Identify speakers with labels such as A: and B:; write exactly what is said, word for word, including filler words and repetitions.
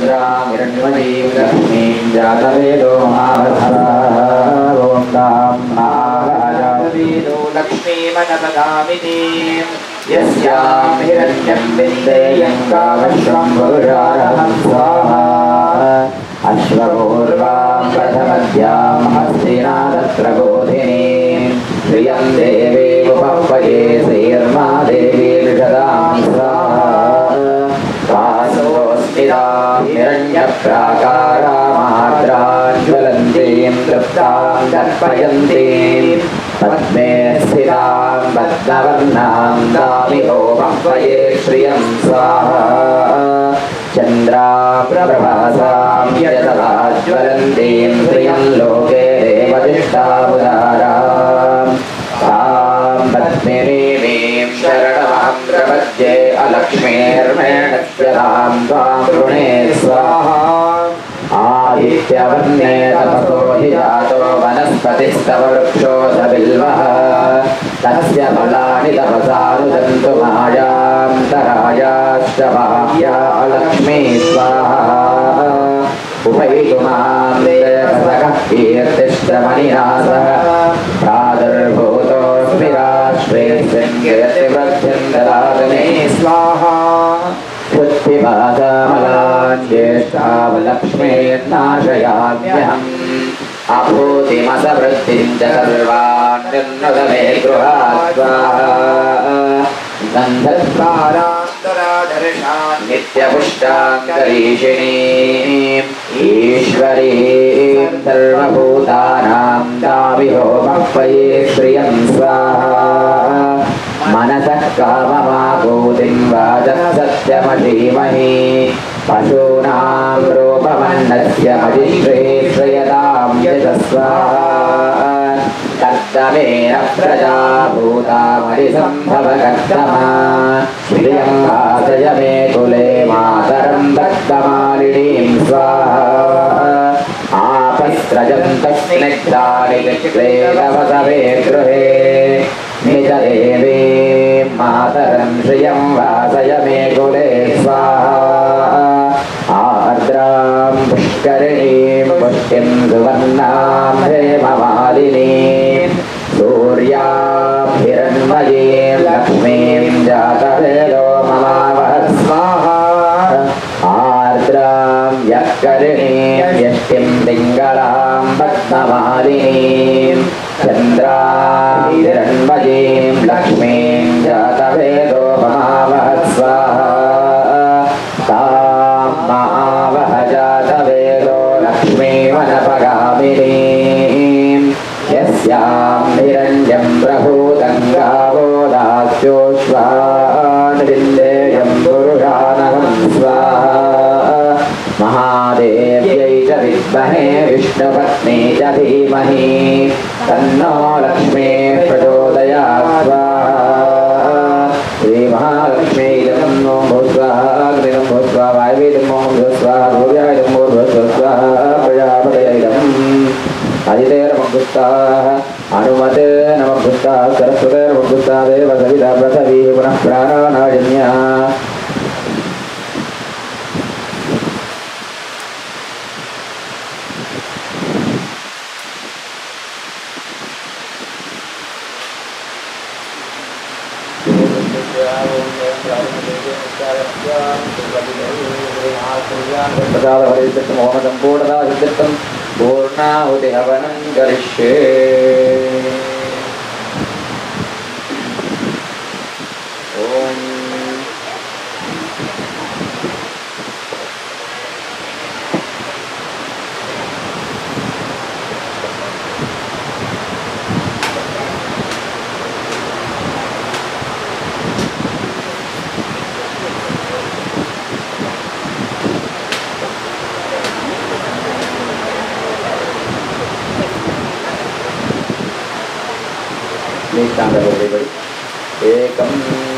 A: चन्द्रां हिरण्मयीं लक्ष्मीं जातवेदो महावसवः ॐ तां महाराजवेदो लक्ष्मीमनपगामिनीं यस्यां हिरण्यं विन्देयं कामश्वं पुरुषारहं स्वाहा अश्वपूर्वां प्रथमद्यां हस्तिनादत्र गोधिनीं श्रियं देवी उपह्वये श्रीर्मा देवी विषदां स्वाहा कासोऽस्मितां हिरण्यप्राकारामाद्रां ज्वलन्तीं तृप्तां दर्पयन्तीं पद्मे स्थितां पद्मवर्णां तामिहोपह्वये श्रियं स्वाहा चन्द्राप्रभासां यतता ज्वलन्तीं श्रियं लोके देवतिष्ठामुदारां तां पद्मिनीं शरणमहं प्रपद्ये अलक्ष्मीर्मेणस्यतां त्वां वृणे स्वाहा आदित्यवर्णे तपसो हि जातो वनस्पतिस्तव वृक्षो स बिल्वः तस्य फलानि तपसानुदन्तु मायां तरायाश्च भाव्या अलक्ष्मी स्वाहा उपैतु मां देवसखः कीर्तिश्च मणिनाथः प्रादुर्भूतोऽस्मि राष्ट्रेऽस्मिन् कीर्तिवृद्धिं ददातु मे स्वाहा उत्थिपादमलान् ज्येष्ठावलक्ष्मीर्नाशयाम्यहम् अभूतिमसवृद्धिं च सर्वान् निर्नुद मे गृहात् स्वाहा गन्धद्वारान्तरादर्शान् नित्यपुष्टाङ्गरीषिणीम् ईश्वरीं सर्वभूतानां दाविहोमह्वये श्रियं स्वाहा मनसः काममाभूतिं वाचः सत्यमधीमहि पशूनां रूपमन्नस्य मजिश्रेश्रयतां यशस्वाहा कर्तमेन प्रजा भूतामरिसम्भवकर्तमा श्रियं वासय मे कुले मातरं दत्तमालिनीं स्वाहा आपस्त्रजन्तस्निग्धानि क्लेदवसवे गृहे निजदेवीं मातरं श्रियं वासय मे कुले स्वाहा आर्द्रां पुष्करिणीं पुष्टिं सुवर्णां हेममालिनीं सूर्यां हिरण्मयीं लक्ष्मीं जातवेदो ममावह स्वाहा आर्द्रां यत्करिणीं यष्टिं पिङ्गलां पद्ममालिनीं चन्द्रां हिरण्मयीं लक्ष्मीं जातवेदो ममावह स्वाहा तां महावह जातवेदो लक्ष्मीमनपगामिनीं यस्यां हिरण्यं प्रभूतं गावो दास्योश्वान् विन्देयं पुरुषानहं स्वाहा महादेव्यै च विद्महे विष्णुपत्नी च धीमहि तन्नो लक्ष्मीः प्रचोदयात् स्वाहा श्रीमहालक्ष्मी नमो भूस्वाहा अग्निं भूस्वाहा वायवीं भूस्वाहा सूर्याय नमो भूस्वाहा प्रजापतये अदितेर्मगुस्ताः हनुमते नमः गुस्ताः सरस्वतेर्मगुस्ता देव सविता पृथिवी पुनः प्राणानाजन्या मोहनदं पूर्णदा सिद्धितं पूर्णाहुति हवनं करिष्ये ओम Please stand up everybody. Ekam